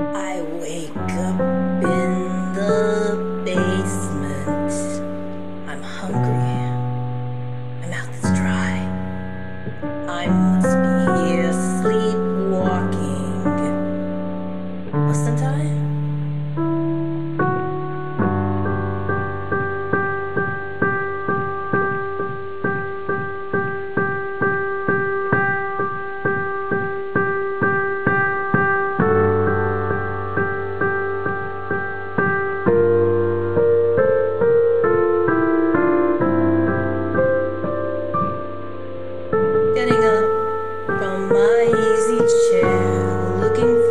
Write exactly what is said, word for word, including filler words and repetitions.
I wake up in the basement. I'm hungry. My mouth is dry. I must be here sleepwalking. Mustn't I? Getting up from my easy chair, looking